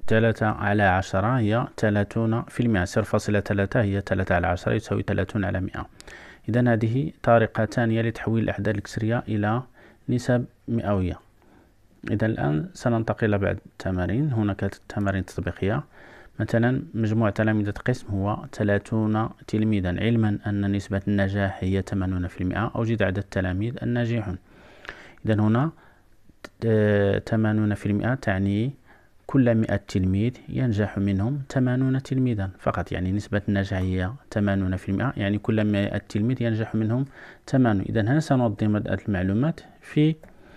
3/10 هي 30%. 0.3 هي 3/10 يساوي 30/100. إذن هذه طريقة ثانية لتحويل الأعداد الكسرية إلى نسب مئوية. إذا الآن سننتقل بعد التمارين. هناك تمارين تطبيقية. مثلا مجموع تلاميذ قسم هو 30 تلميذا. علما أن نسبة النجاح هي 80%، أوجد عدد التلاميذ الناجحون. إذا هنا 80% تعني كل 100 تلميذ ينجح منهم 80 تلميذا فقط. يعني نسبة النجاح هي 80%، يعني كل 100 تلميذ ينجح منهم 8. إذا هنا سننظم هذه المعلومات. في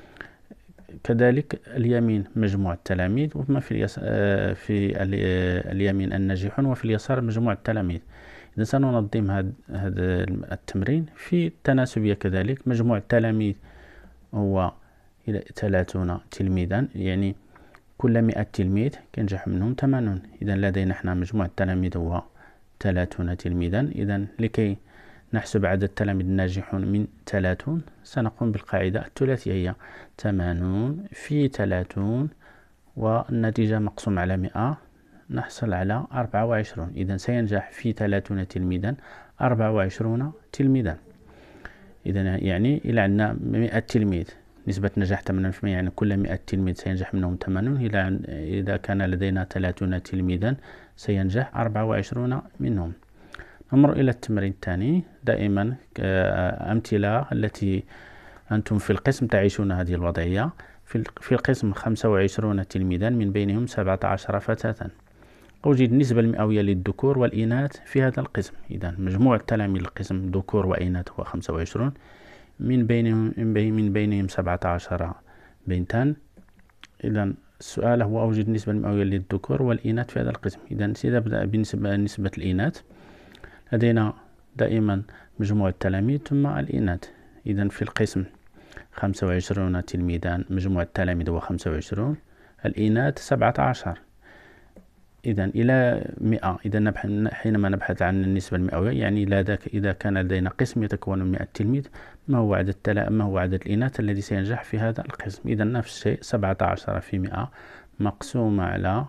كذلك اليمين مجموع التلاميذ، وما في اليمين الناجحون، وفي اليسار مجموع التلاميذ. إذا سننظم هذا التمرين في التناسبية. كذلك مجموع التلاميذ هو 30 تلميذا، يعني كل 100 تلميذ ينجح منهم 80. إذا لدينا احنا مجموع التلاميذ هو 30 تلميذا. إذا لكي نحسب عدد التلاميذ الناجحون من 30 سنقوم بالقاعدة الثلاثية، هي 80 في 30 والنتيجة مقسوم على 100 نحصل على 24. إذا سينجح في 30 تلميذا 24 تلميذا. إذا يعني إلى عندنا 100 تلميذ نسبة نجاح 80%، يعني كل 100 تلميذ سينجح منهم 80. إذا كان لدينا 30 تلميذا سينجح 24 منهم. نمر إلى التمرين الثاني. دائما أمثلة التي أنتم في القسم تعيشون هذه الوضعية. في القسم 25 تلميذا، من بينهم 17 فتاة. أوجد النسبة المئوية للذكور والإناث في هذا القسم. إذا مجموع التلاميذ القسم ذكور وإناث هو 25، من بينهم 17 بنتا. إذا السؤال هو أوجد النسبة المئوية للذكور والإناث في هذا القسم. إذا سنبدأ بنسبة الإناث. لدينا دائما مجموع التلاميذ ثم الإناث. إذا في القسم 25 تلميذا، مجموع التلاميذ هو 25، الإناث 17. إذا إلى 100. إذا حينما نبحث عن النسبة المئوية، يعني إذا كان لدينا قسم يتكون من 100 تلميذ، ما هو عدد الإناث الذي سينجح في هذا القسم؟ إذا نفس الشيء، 17 في 100 مقسومة على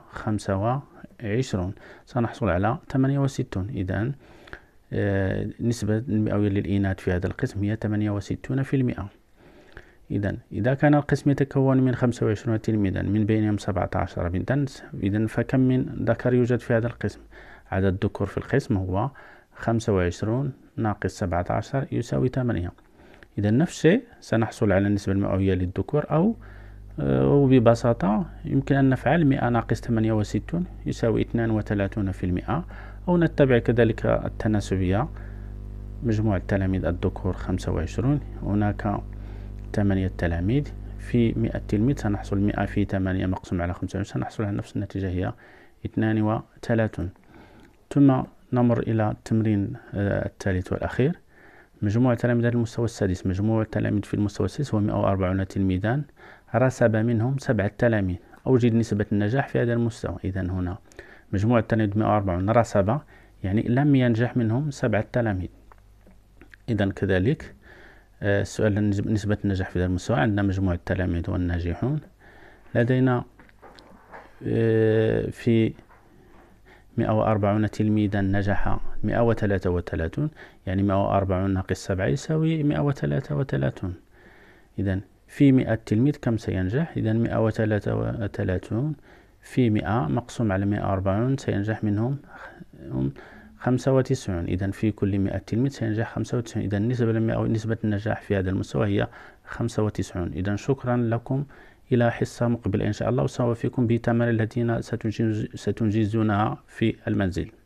25 سنحصل على 68. إذا النسبة المئوية للإناث في هذا القسم هي 68%. إذا كان القسم يتكون من 25 تلميذا، من بينهم 17 بنتا، إذا فكم من ذكر يوجد في هذا القسم؟ عدد الذكور في القسم هو 25 ناقص 17 يساوي 8. إذا نفس الشيء سنحصل على النسبة المئوية للذكور، أو ببساطة يمكن أن نفعل 100 ناقص 68 يساوي 32%، أو نتبع كذلك التناسبية. مجموع التلاميذ الذكور 25، هناك 8 تلاميذ في 100 تلميذ، سنحصل 100 في 8 مقسوم على 25 سنحصل على نفس النتيجة، هي 32. ثم نمر إلى التمرين الثالث والأخير. مجموع تلاميذ المستوى السادس. مجموع التلاميذ في المستوى السادس هو 140 تلميذا، رسب منهم 7 تلاميذ. أوجد نسبة النجاح في هذا المستوى. إذا هنا مجموع التلاميذ 140 رسب، يعني لم ينجح منهم 7 تلاميذ. إذا كذلك السؤال نسبة النجاح في هذا المستوى. عندنا مجموع التلاميذ والناجحون. لدينا في 140 تلميذا نجح 133، يعني 140 ناقص 7 يساوي 133. إذا في 100 تلميذ كم سينجح؟ إذا 133 في 100 مقسوم على 140 سينجح منهم 95. إذا في كل 100 تلميذ سينجح 95. إذا نسبة النجاح في هذا المستوى هي 95. إذا شكرا لكم، إلى حصة مقبلة إن شاء الله، وسأوفيكم بالتمارين التي ستنجزونها في المنزل.